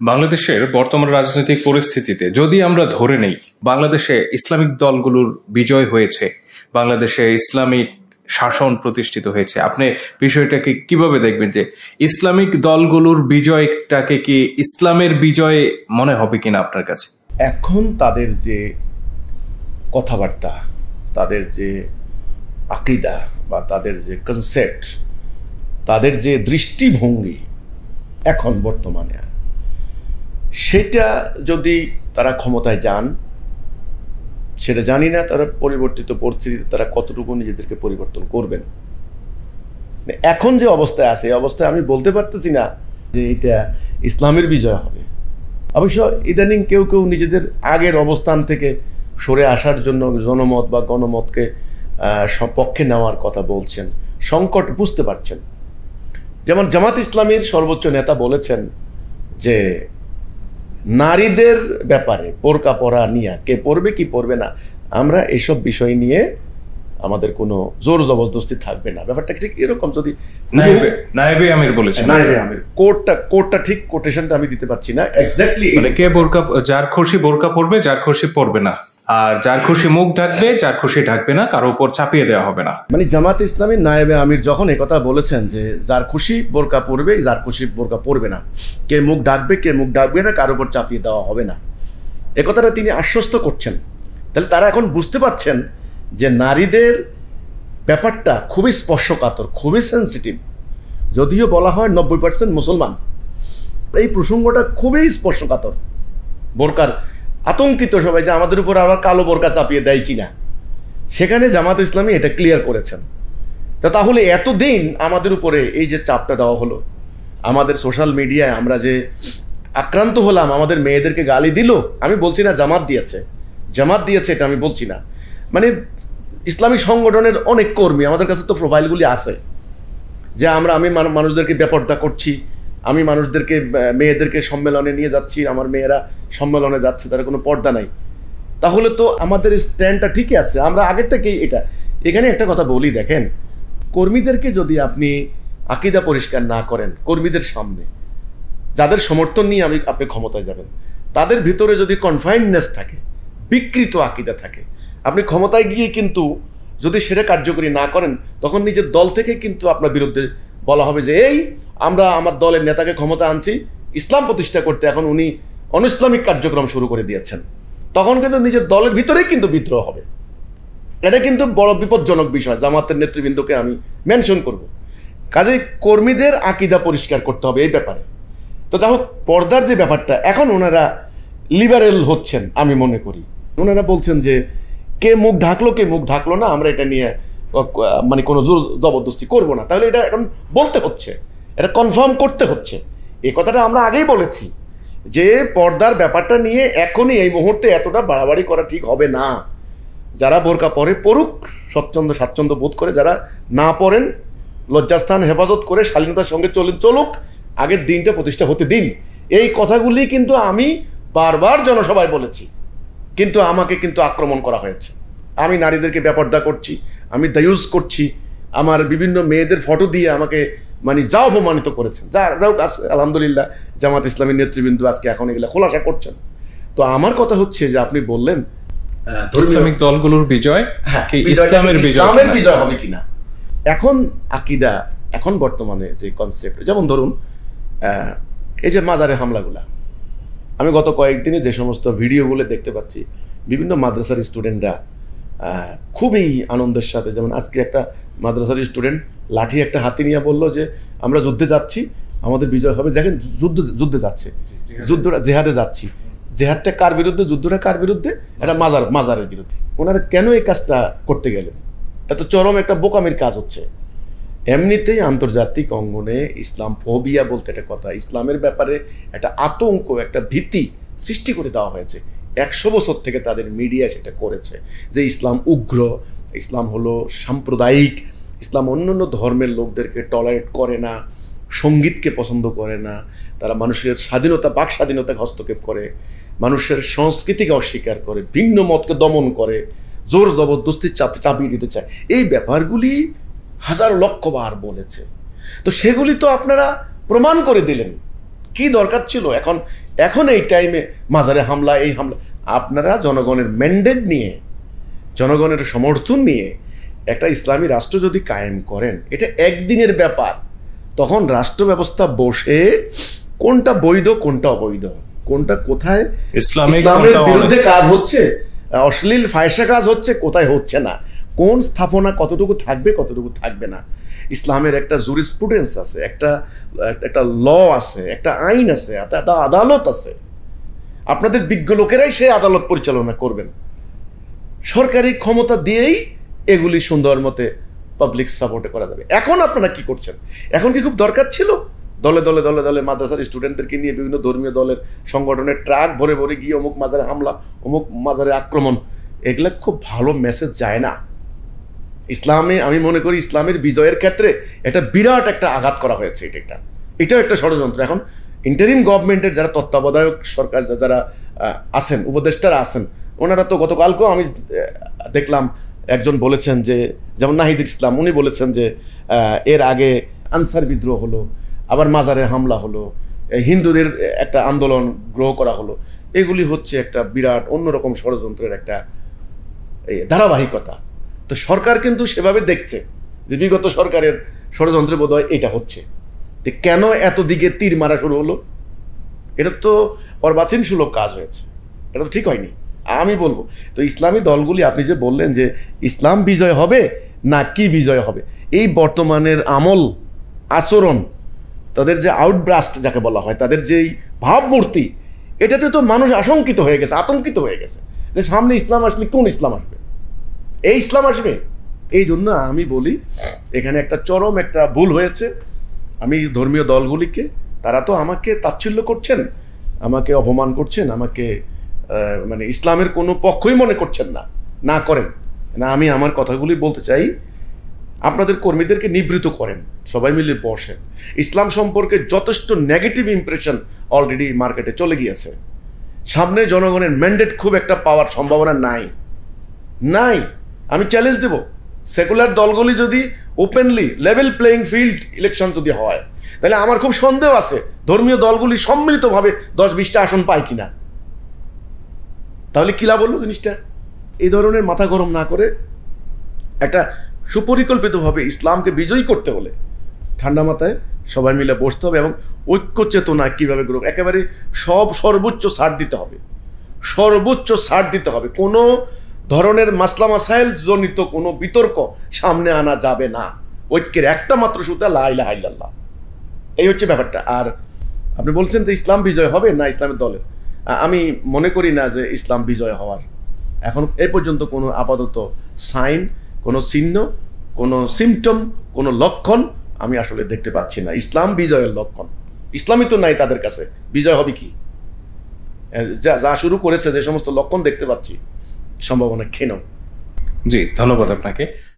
বাংলাদেশের বর্তমান রাজনৈতিক পরিস্থিতিতে যদি আমরা ধরে নেই বাংলাদেশে ইসলামিক দলগুলোর বিজয় হয়েছে, বাংলাদেশে ইসলামিক শাসন প্রতিষ্ঠিত হয়েছে, আপনি বিষয়টাকে কিভাবে দেখবেন যে ইসলামিক দলগুলোর বিজয়টাকে কি ইসলামের বিজয় মনে হবে কিনা আপনার কাছে? এখন তাদের যে কথাবার্তা, তাদের যে আকিদা বা তাদের যে কনসেপ্ট, তাদের যে দৃষ্টিভঙ্গি এখন বর্তমানে, সেটা যদি তারা ক্ষমতায় যান, সেটা জানি না তারা পরিবর্তিত পরিস্থিতিতে তারা কতটুকু নিজেদেরকে পরিবর্তন করবেন। এখন যে অবস্থায় আছে এই অবস্থায় আমি বলতে পারতেছি না যে এটা ইসলামের বিজয় হবে। অবশ্য ইদানিং কেউ কেউ নিজেদের আগের অবস্থান থেকে সরে আসার জন্য জনমত বা গণমতকে পক্ষে নেওয়ার কথা বলছেন, সংকট বুঝতে পারছেন। যেমন জামাত ইসলামীর সর্বোচ্চ নেতা বলেছেন যে নারীদের ব্যাপারে বোরকা পরা নিয়ে কে পরবে কি পরবে না, আমরা এসব বিষয় নিয়ে আমাদের কোনো জোর জবরদস্তি থাকবে না। ব্যাপারটা ঠিক এরকম। যদি নায়েবে আমির বলেছেন, নায়েবে আমির কোর্টটা ঠিক কোটেশনটা আমি দিতে পারছি না এক্স্যাক্টলি, মানে কে বোরকা, যার খুশি বোরকা পরবে, যার খুশি পরবে না, আর যার খুশি মুখ ঢাকবে, যার খুশি ঢাকবে না, কারো উপর চাপিয়ে দেওয়া হবে না। মানে জামাত ইসলামীর নায়েবে আমির যখন একথা বলেছেন যে যার খুশি বোরকা পরবে, যার খুশি বোরকা পরবে না, কে মুখ ঢাকবে কে মুখ ঢাকবে না, কারো উপর চাপিয়ে দেওয়া হবে না, একথাটা তিনি আশ্বস্ত করছেন। তাহলে তারা এখন বুঝতে পারছেন যে নারীদের ব্যাপারটা খুবই স্পর্শকাতর, খুবই সেন্সিটিভ। যদিও বলা হয় 90% মুসলমান, এই প্রসঙ্গটা খুবই স্পর্শকাতর। বোরকার আতঙ্কিত সবাই যে আমাদের উপর আবার কালো বোরকা চাপিয়ে দেয় কিনা, সেখানে জামাত ইসলামী এটা ক্লিয়ার করেছেন। তাহলে এতদিন আমাদের উপরে এই যে চাপটা দেওয়া হলো, আমাদের সোশ্যাল মিডিয়ায় আমরা যে আক্রান্ত হলাম, আমাদের মেয়েদেরকে গালি দিল, আমি বলছি না জামাত দিয়েছে এটা আমি বলছি না, মানে ইসলামী সংগঠনের অনেক কর্মী, আমাদের কাছে তো প্রোফাইলগুলি আছে যে আমি মানুষদেরকে বেপরদা করছি, আমি মানুষদেরকে মেয়েদেরকে সম্মেলনে নিয়ে যাচ্ছি, আমার মেয়েরা সম্মেলনে যাচ্ছে, তার কোনো পর্দা নাই। তাহলে তো আমাদের স্ট্যান্ডটা ঠিকই আছে, আমরা আগের থেকেই এখানে একটা কথা বলি, দেখেন, কর্মীদেরকে যদি আপনি আকিদা পরিষ্কার না করেন, কর্মীদের সামনে যাদের সমর্থন নিয়ে আপনি ক্ষমতায় যাবেন, তাদের ভিতরে যদি কনফাইন্ডনেস থাকে, বিকৃত আকিদা থাকে, আপনি ক্ষমতায় গিয়ে কিন্তু যদি সেটা কার্যকরী না করেন, তখন নিজের দল থেকে কিন্তু আপনার বিরুদ্ধে বলা হবে যে আমরা আমার দলের নেতাকে ক্ষমতা আনছি ইসলাম প্রতিষ্ঠা করতে, এখন উনি অনইসলামিক কার্যক্রম শুরু করে দিয়েছেন। তখন কিন্তু নিজের দলের ভিতরেই কিন্তু বিদ্রোহ হবে। এটা কিন্তু বড় বিপজ্জনক বিষয়, জামাতের নেতৃবৃন্দকে আমি মেনশন করব। কাজেই কর্মীদের আকিদা পরিষ্কার করতে হবে এই ব্যাপারে। তো যাই হোক, পর্দার যে ব্যাপারটা, এখন ওনারা লিবারেল হচ্ছেন আমি মনে করি। ওনারা বলছেন যে কে মুখ ঢাকলো কে মুখ ঢাকলো না, আমরা এটা নিয়ে মানে কোনো জোর জবরদস্তি করবো না। তাহলে এটা এখন বলতে হচ্ছে, এটা কনফার্ম করতে হচ্ছে। এই কথাটা আমরা আগেই বলেছি যে পর্দার ব্যাপারটা নিয়ে এখনই এই মুহূর্তে এতটা বাড়াবাড়ি করা ঠিক হবে না। যারা বোরকা পরে পড়ুক, স্বাচ্ছন্দ্য বোধ করে, যারা না পড়েন লজ্জাস্থান হেফাজত করে শালীনতার সঙ্গে চলুক, আগের দিনটা প্রতিষ্ঠা হতে দিন। এই কথাগুলি কিন্তু আমি বারবার জনসভায় বলেছি, কিন্তু আমাকে কিন্তু আক্রমণ করা হয়েছে। আমি নারীদেরকে বেপর্দা করছি, আমি দায়ুজ করছি, আমার বিভিন্ন মেয়েদের ফটো দিয়ে আমাকে মানে যা অপমানিত করেছেন। যাও আলহামদুলিল্লাহ জামাত ইসলামীর নেতৃবৃন্দ আজকে এখন এগুলো খোলাসা করছেন। তো আমার কথা হচ্ছে যে আপনি বললেন ইসলামিক দলগুলোর বিজয়, ইসলামের বিজয় হবে কিনা। এখন আকিদা, এখন বর্তমানে যে কনসেপ্ট, যেমন ধরুন এই যে মাজারে হামলাগুলা, আমি গত কয়েকদিনে যে সমস্ত ভিডিওগুলো দেখতে পাচ্ছি, বিভিন্ন মাদ্রাসার স্টুডেন্টরা খুবই আনন্দের সাথে, যেমন আজকে একটা মাদ্রাসার স্টুডেন্ট লাঠি একটা হাতে নিয়ে বললো যে আমরা যুদ্ধে যাচ্ছি, আমাদের বিজয় হবে। দেখেন, যুদ্ধে যাচ্ছে, জেহাদে যাচ্ছি। জেহাদটা কার বিরুদ্ধে, যুদ্ধটা কার বিরুদ্ধে? এটা মাজারের বিরুদ্ধে। ওনারা কেন এই কাজটা করতে গেলেন? এত চরম একটা বোকামির কাজ হচ্ছে। এমনিতেই আন্তর্জাতিক অঙ্গনে ইসলাম ফোবিয়া বলতে একটা কথা, ইসলামের ব্যাপারে একটা আতঙ্ক, একটা ভীতি সৃষ্টি করে দেওয়া হয়েছে। 100 বছর থেকে তাদের মিডিয়া সেটা করেছে যে ইসলাম উগ্র, ইসলাম হলো সাম্প্রদায়িক, ইসলাম অন্যান্য ধর্মের লোকদেরকে টলারেট করে না, সঙ্গীতকে পছন্দ করে না, তারা মানুষের স্বাধীনতা, বাক স্বাধীনতাকে হস্তক্ষেপ করে, মানুষের সংস্কৃতিকে অস্বীকার করে, ভিন্ন মতকে দমন করে, জোর জবরদস্তি চাপিয়ে দিতে চায়। এই ব্যাপারগুলি হাজার লক্ষ বার বলেছে। তো সেগুলি তো আপনারা প্রমাণ করে দিলেন, কি দরকার ছিল এখন এখন এই টাইমে মাজারে হামলা, এই হামলা? আপনারা জনগণের ম্যান্ডেট নিয়ে, জনগণের সমর্থন নিয়ে একটা ইসলামী রাষ্ট্র যদি কায়েম করেন, এটা একদিনের ব্যাপার। তখন রাষ্ট্র ব্যবস্থা বসে কোনটা বৈধ, কোনটা অবৈধ, কোনটা কোথায় ইসলামের বিরুদ্ধে কাজ হচ্ছে, অশ্লীল ফায়সা কাজ হচ্ছে, কোথায় হচ্ছে না, কোন স্থাপনা কতটুকু থাকবে, কতটুকু থাকবে না। ইসলামের একটা জুরিসপ্রুডেন্স আছে, একটা ল আছে, একটা আইন আছে, একটা আদালত আছে। আপনাদের বিজ্ঞ লোকেরাই সেই আদালত পরিচালনা করবেন। সরকারি ক্ষমতা দিয়েই এগুলি সুন্দর মতে পাবলিক সাপোর্টে করা যাবে। এখন আপনারা কি করছেন? এখন কি খুব দরকার ছিল দলে দলে দলে দলে মাদ্রাসার স্টুডেন্টদেরকে নিয়ে বিভিন্ন ধর্মীয় দলের সংগঠনের ট্রাক ভরে ভরে গিয়ে অমুক মাজারে হামলা, অমুক মাজারে আক্রমণ? এগুলো খুব ভালো মেসেজ যায় না ইসলামে। আমি মনে করি ইসলামের বিজয়ের ক্ষেত্রে এটা বিরাট একটা আঘাত করা হয়েছে। এটাও একটা ষড়যন্ত্র। এখন ইন্টারিম গভর্নমেন্টের যারা তত্ত্বাবধায়ক সরকার, যারা আছেন, উপদেষ্টারা আছেন, ওনারা তো গতকালকেও আমি দেখলাম একজন বলেছেন যে, যেমন নাহিদ ইসলাম, উনি বলেছেন যে এর আগে আনসার বিদ্রোহ হলো, আবার মাজারে হামলা হলো, হিন্দুদের একটা আন্দোলন গ্রহ করা হলো। এগুলি হচ্ছে একটা বিরাট অন্যরকম ষড়যন্ত্রের একটা ধারাবাহিকতা। তো সরকার কিন্তু সেভাবে দেখছে যে বিগত সরকারের ষড়যন্ত্রে বোধহয় এটা হচ্ছে। যে কেন এত দিকে তীর মারা শুরু হলো? এটা তো অর্বাচীন সুলভ কাজ হয়েছে, এটা তো ঠিক হয়নি। আমি বলবো তো ইসলামী দলগুলি, আপনি যে বললেন যে ইসলাম বিজয় হবে না কি বিজয় হবে, এই বর্তমানের আমল আচরণ, তাদের যে আউটব্রাস্ট যাকে বলা হয়, তাদের যেই ভাবমূর্তি, এটাতে তো মানুষ আশঙ্কিত হয়ে গেছে, আতঙ্কিত হয়ে গেছে যে সামনে ইসলাম আসলে কোন ইসলাম আসবে, এই ইসলাম আসবে। এই জন্য আমি বলি এখানে একটা চরম একটা ভুল হয়েছে। আমি ধর্মীয় দলগুলিকে, তারা তো আমাকে তাচ্ছিল্য করছেন, আমাকে অপমান করছেন, আমাকে মানে ইসলামের কোনো পক্ষই মনে করছেন না, না করেন না। আমি আমার কথাগুলি বলতে চাই, আপনাদের কর্মীদেরকে নিবৃত করেন, সবাই মিলে বসেন। ইসলাম সম্পর্কে যথেষ্ট নেগেটিভ ইমপ্রেশন অলরেডি মার্কেটে চলে গিয়েছে। সামনে জনগণের ম্যান্ডেট খুব একটা পাওয়ার সম্ভাবনা নাই। আমি চ্যালেঞ্জ দেব, সেকুলার দলগুলি যদি openly level playing field election যদি হয়, তাহলে আমার খুব সন্দেহ আছে ধর্মীয় দলগুলি সম্মিলিতভাবে 10-20টা আসন পায় কিনা। তাহলে কি লাভ হলো জিনিসটা? এই ধরনের মাথা গরম না করে একটা সুপরিকল্পিতভাবে ইসলামকে বিজয়ী করতে হলে ঠান্ডা মাথায় সবাই মিলে বসতে হবে এবং ঐক্য চেতনা কীভাবে গ্রহ, একেবারে সর্বোচ্চ ছাড় দিতে হবে। কোনো ধরনের মাসলা মাসাইল জনিত কোনো বিতর্ক সামনে আনা যাবে না। ঐক্যের একটা মাত্র সুতা, লা ইলাহা ইল্লাল্লাহ। এই হচ্ছে ব্যাপারটা। আর আপনি বলছেন যে ইসলাম বিজয় হবে না ইসলামের দলের, আমি মনে করি না যে ইসলাম বিজয় হওয়ার এখন এই পর্যন্ত কোনো আপাতত সাইন, কোনো চিহ্ন, কোনো সিমটম, কোনো লক্ষণ আমি আসলে দেখতে পাচ্ছি না ইসলাম বিজয়ের লক্ষণ। ইসলামই তো নাই তাদের কাছে, বিজয় হবে কি? যা শুরু করেছে, যে সমস্ত লক্ষণ দেখতে পাচ্ছি, সম্ভাবনা ক্ষীণ। জি, ধন্যবাদ আপনাকে।